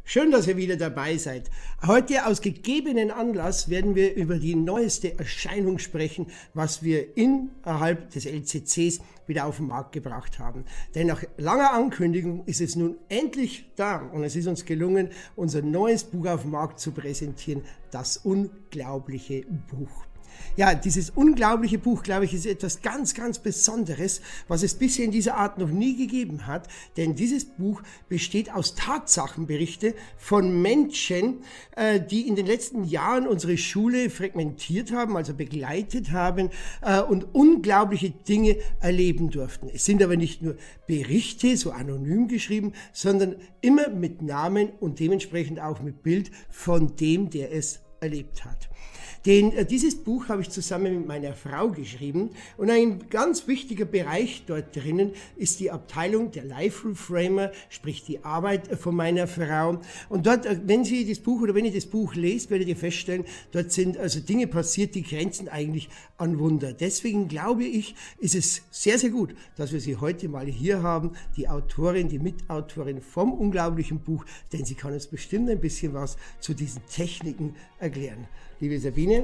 Schön, dass ihr wieder dabei seid. Heute aus gegebenen Anlass werden wir über die neueste Erscheinung sprechen, was wir innerhalb des LCCs wieder auf den Markt gebracht haben. Denn nach langer Ankündigung ist es nun endlich da und es ist uns gelungen, unser neues Buch auf den Markt zu präsentieren, das unglaubliche Buch. Ja, dieses unglaubliche Buch, glaube ich, ist etwas ganz, ganz Besonderes, was es bisher in dieser Art noch nie gegeben hat. Denn dieses Buch besteht aus Tatsachenberichte von Menschen, die in den letzten Jahren unsere Schule frequentiert haben, also begleitet haben und unglaubliche Dinge erleben durften. Es sind aber nicht nur Berichte, so anonym geschrieben, sondern immer mit Namen und dementsprechend auch mit Bild von dem, der es erlebt hat. Dieses Buch habe ich zusammen mit meiner Frau geschrieben und ein ganz wichtiger Bereich dort drinnen ist die Abteilung der Life Reframer, sprich die Arbeit von meiner Frau. Und dort, wenn Sie das Buch oder wenn ihr das Buch lest, werdet ihr feststellen, dort sind also Dinge passiert, die grenzen eigentlich an Wunder. Deswegen glaube ich, ist es sehr, sehr gut, dass wir sie heute mal hier haben, die Autorin, die Mitautorin vom unglaublichen Buch, denn sie kann uns bestimmt ein bisschen was zu diesen Techniken erklären. Liebe Sabine,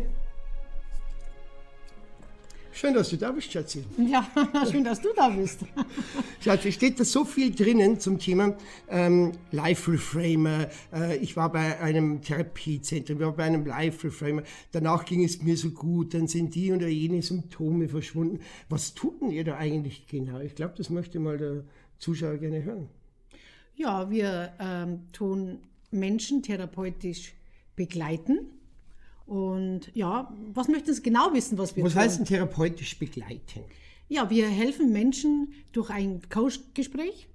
schön, dass du da bist, Schatzi. Ja, schön, dass du da bist. Schatzi, steht da so viel drinnen zum Thema Life Reframer. Ich war bei einem Therapiezentrum, ich war bei einem Life Reframer. Danach ging es mir so gut, dann sind die oder jene Symptome verschwunden. Was tut denn ihr da eigentlich genau? Ich glaube, das möchte mal der Zuschauer gerne hören. Ja, wir tun Menschen therapeutisch begleiten. Und ja, was möchten Sie genau wissen, was wir tun? Was heißt denn therapeutisch begleiten? Ja, wir helfen Menschen durch ein Coachgespräch,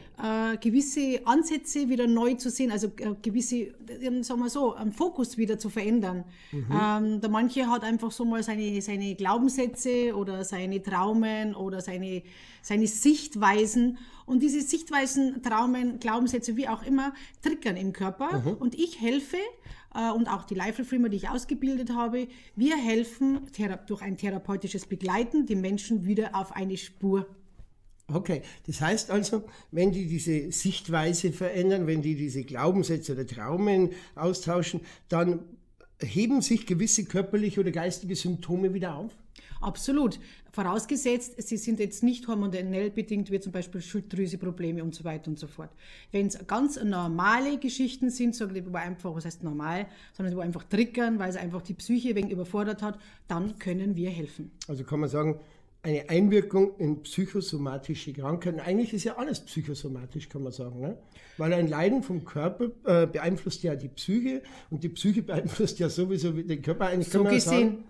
gewisse Ansätze wieder neu zu sehen, also gewisse, sagen wir so, einen Fokus wieder zu verändern. Der manche hat einfach so mal seine Glaubenssätze oder seine Traumen oder seine Sichtweisen. Und diese Sichtweisen, Traumen, Glaubenssätze, wie auch immer, triggern im Körper. Und ich helfe, und auch die Life Reframer, die ich ausgebildet habe, wir helfen durch ein therapeutisches Begleiten die Menschen wieder auf eine Spur. Okay, das heißt also, wenn die diese Sichtweise verändern, wenn die diese Glaubenssätze oder Traumen austauschen, dann heben sich gewisse körperliche oder geistige Symptome wieder auf? Absolut. Vorausgesetzt, sie sind jetzt nicht hormonell bedingt, wie zum Beispiel Schilddrüseprobleme und so weiter und so fort. Wenn es ganz normale Geschichten sind, sagen wir einfach, was heißt normal, sondern wo einfach triggern, weil es einfach die Psyche wegen überfordert hat, dann können wir helfen. Also kann man sagen, eine Einwirkung in psychosomatische Krankheiten. Eigentlich ist ja alles psychosomatisch, kann man sagen, ne? Weil ein Leiden vom Körper beeinflusst ja die Psyche und die Psyche beeinflusst ja sowieso den Körper. Eigentlich so gesehen,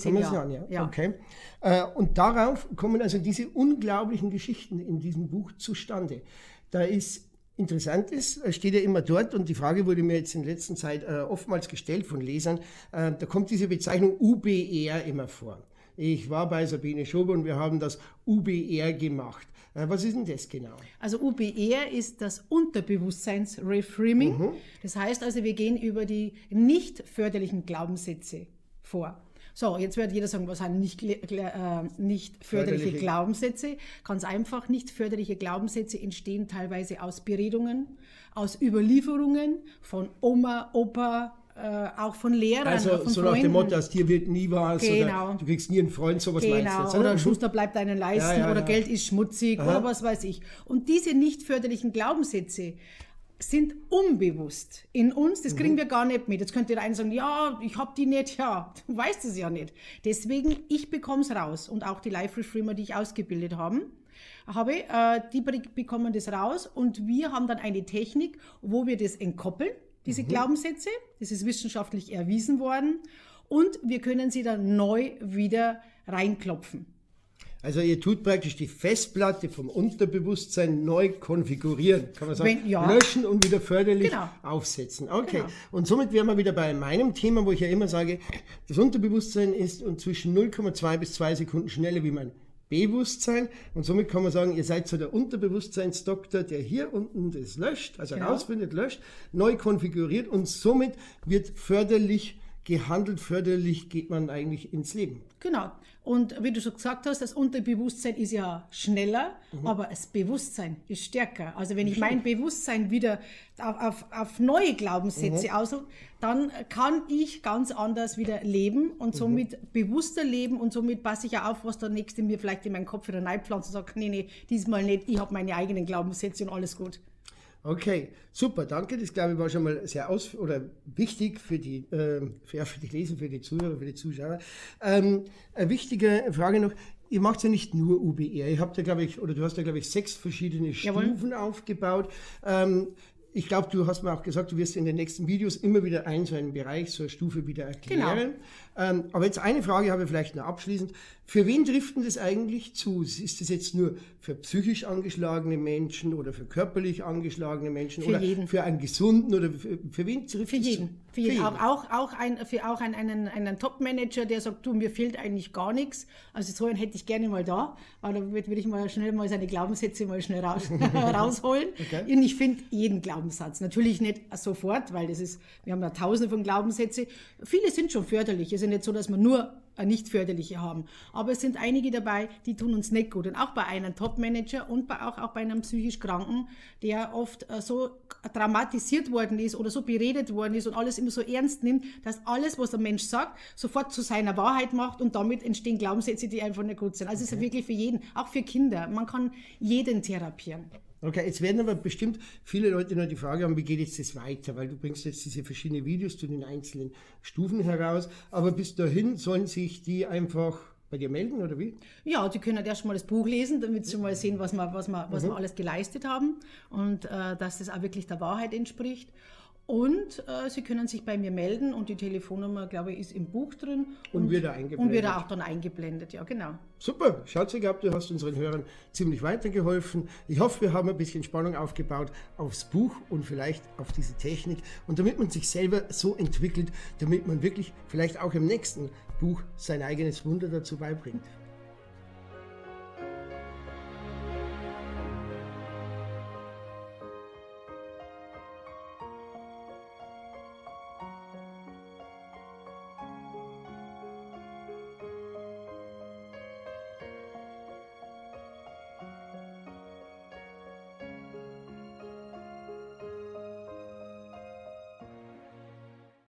ja. Okay. Und darauf kommen also diese unglaublichen Geschichten in diesem Buch zustande. Da ist interessant ist, steht ja immer dort, und die Frage wurde mir jetzt in letzter Zeit oftmals gestellt von Lesern, da kommt diese Bezeichnung UBR immer vor. Ich war bei Sabine Schober und wir haben das UBR gemacht. Was ist denn das genau? Also UBR ist das Unterbewusstseins-Reframing. Das heißt also, wir gehen über die nicht förderlichen Glaubenssätze vor. So, jetzt wird jeder sagen, was sind nicht förderliche Glaubenssätze? Ganz einfach, nicht förderliche Glaubenssätze entstehen teilweise aus Beredungen, aus Überlieferungen von Oma, Opa, auch von Lehrern, also von so Freunden. Nach dem Motto, aus dir wird nie was, genau. Oder du kriegst nie einen Freund, sowas meinst du jetzt, oder Schuster bleibt deinen Leisten, oder Geld ist schmutzig, Aha. oder was weiß ich. Und diese nicht förderlichen Glaubenssätze sind unbewusst in uns, das kriegen wir gar nicht mit. Jetzt könnte der eine sagen, ja, ich habe die nicht, ja, du weißt es ja nicht. Deswegen, ich bekomme es raus, und auch die Life Reframer, die ich ausgebildet habe, die bekommen das raus, und wir haben dann eine Technik, wo wir das entkoppeln, diese Glaubenssätze, das ist wissenschaftlich erwiesen worden, und wir können sie dann neu wieder reinklopfen. Also ihr tut praktisch die Festplatte vom Unterbewusstsein neu konfigurieren, kann man sagen, löschen und wieder förderlich aufsetzen. Okay, genau. Und somit wären wir wieder bei meinem Thema, wo ich ja immer sage, das Unterbewusstsein ist zwischen 0,2 bis 2 Sekunden schneller wie mein Bewusstsein, und somit kann man sagen, ihr seid so der Unterbewusstseinsdoktor, der hier unten das löscht, also rausfindet, löscht, neu konfiguriert, und somit wird förderlich gehandelt, förderlich geht man eigentlich ins Leben. Genau. Und wie du schon gesagt hast, das Unterbewusstsein ist ja schneller, aber das Bewusstsein ist stärker. Also wenn ich mein Bewusstsein wieder auf neue Glaubenssätze ausrufe, dann kann ich ganz anders wieder leben und somit bewusster leben und somit passe ich ja auf, was der Nächste mir vielleicht in meinen Kopf wieder reinpflanzt und sagt, nee, diesmal nicht, ich habe meine eigenen Glaubenssätze und alles gut. Okay, super, danke. Das, glaube ich, war schon mal sehr wichtig für die Leser, für die Zuhörer, für die Zuschauer. Eine wichtige Frage noch. Ihr macht ja nicht nur UBR. Ihr habt ja, glaube ich, oder du hast ja, glaube ich, 6 verschiedene Stufen aufgebaut. Ich glaube, du hast mir auch gesagt, du wirst in den nächsten Videos immer wieder so einen Bereich, so eine Stufe wieder erklären. Genau. Aber jetzt eine Frage habe ich vielleicht noch abschließend. Für wen trifft denn das eigentlich zu? Ist das jetzt nur für psychisch angeschlagene Menschen oder für körperlich angeschlagene Menschen für oder jeden. Für einen Gesunden oder für wen trifft es zu? Für jeden. Auch einen Top-Manager, der sagt, du, mir fehlt eigentlich gar nichts. Also so einen hätte ich gerne mal da, weil da würde ich mal schnell mal seine Glaubenssätze mal schnell rausholen. Okay. Und ich finde jeden Glaubenssatz. Natürlich nicht sofort, weil wir haben ja tausende von Glaubenssätzen. Viele sind schon förderlich. Es ist ja nicht so, dass wir nur nicht förderliche haben. Aber es sind einige dabei, die tun uns nicht gut. Und auch bei einem Top-Manager und auch bei einem psychisch Kranken, der oft so traumatisiert worden ist oder so beredet worden ist und alles immer so ernst nimmt, dass alles, was der Mensch sagt, sofort zu seiner Wahrheit macht und damit entstehen Glaubenssätze, die einfach nicht gut sind. Also es ist ja wirklich für jeden, auch für Kinder. Man kann jeden therapieren. Okay, jetzt werden aber bestimmt viele Leute noch die Frage haben, wie geht jetzt das weiter? Weil du bringst jetzt diese verschiedenen Videos zu den einzelnen Stufen heraus, aber bis dahin sollen sich die einfach bei dir melden, oder wie? Ja, die können erst mal das Buch lesen, damit sie schon mal sehen, was wir alles geleistet haben und dass das auch wirklich der Wahrheit entspricht. Und sie können sich bei mir melden und die Telefonnummer, glaube ich, ist im Buch drin. Und wird da eingeblendet. Und wird auch dann eingeblendet, ja, genau. Super, Schatzi gehabt, du hast unseren Hörern ziemlich weitergeholfen. Ich hoffe, wir haben ein bisschen Spannung aufgebaut aufs Buch und vielleicht auf diese Technik. Und damit man sich selber so entwickelt, damit man wirklich vielleicht auch im nächsten Buch sein eigenes Wunder dazu beibringt.